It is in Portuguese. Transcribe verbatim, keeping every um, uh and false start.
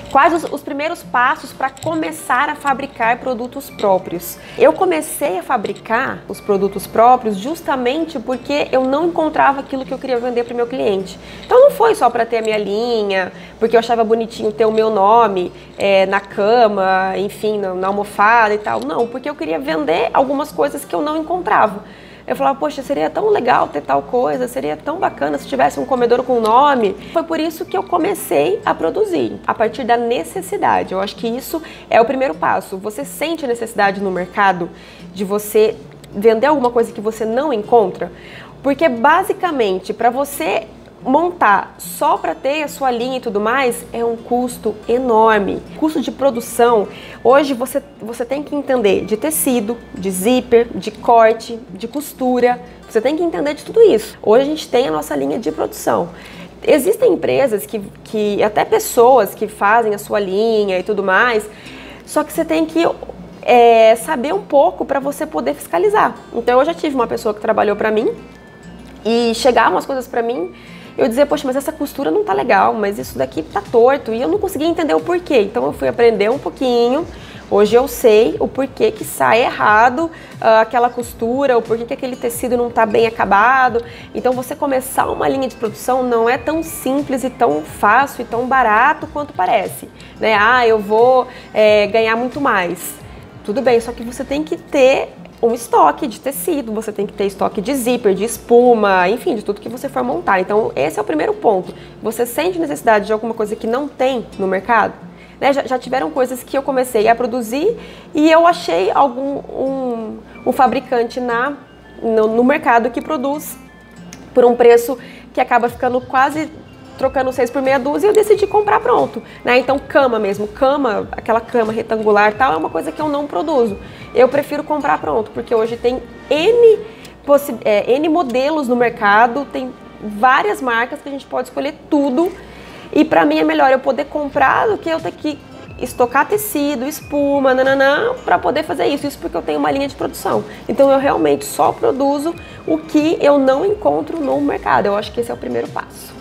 Quais os, os primeiros passos para começar a fabricar produtos próprios? Eu comecei a fabricar os produtos próprios justamente porque eu não encontrava aquilo que eu queria vender para o meu cliente. Então não foi só para ter a minha linha, porque eu achava bonitinho ter o meu nome é, na cama, enfim, na, na almofada e tal. Não, porque eu queria vender algumas coisas que eu não encontrava. Eu falava, poxa, seria tão legal ter tal coisa, seria tão bacana se tivesse um comedouro com nome. Foi por isso que eu comecei a produzir, a partir da necessidade. Eu acho que isso é o primeiro passo. Você sente a necessidade no mercado de você vender alguma coisa que você não encontra? Porque basicamente, para você montar só para ter a sua linha e tudo mais, é um custo enorme. Custo de produção, hoje você, você tem que entender de tecido, de zíper, de corte, de costura, você tem que entender de tudo isso. Hoje a gente tem a nossa linha de produção. Existem empresas, que, que até pessoas que fazem a sua linha e tudo mais, só que você tem que é, saber um pouco para você poder fiscalizar. Então eu já tive uma pessoa que trabalhou para mim e chegavam as coisas para mim, eu dizia, poxa, mas essa costura não tá legal, mas isso daqui tá torto, e eu não conseguia entender o porquê. Então eu fui aprender um pouquinho, hoje eu sei o porquê que sai errado uh, aquela costura, o porquê que aquele tecido não tá bem acabado. Então você começar uma linha de produção não é tão simples e tão fácil e tão barato quanto parece, né? Ah, eu vou é, ganhar muito mais. Tudo bem, só que você tem que ter um estoque de tecido, você tem que ter estoque de zíper, de espuma, enfim, de tudo que você for montar. Então esse é o primeiro ponto. Você sente necessidade de alguma coisa que não tem no mercado? Né? Já, já tiveram coisas que eu comecei a produzir e eu achei algum um, um fabricante na, no, no mercado que produz por um preço que acaba ficando quase trocando seis por meia dúzia, e eu decidi comprar pronto, né? Então cama mesmo, cama, aquela cama retangular tal, é uma coisa que eu não produzo. Eu prefiro comprar pronto, porque hoje tem N, é, N modelos no mercado, tem várias marcas que a gente pode escolher tudo, e pra mim é melhor eu poder comprar do que eu ter que estocar tecido, espuma, nananã, para poder fazer isso. Isso porque eu tenho uma linha de produção. Então eu realmente só produzo o que eu não encontro no mercado. Eu acho que esse é o primeiro passo.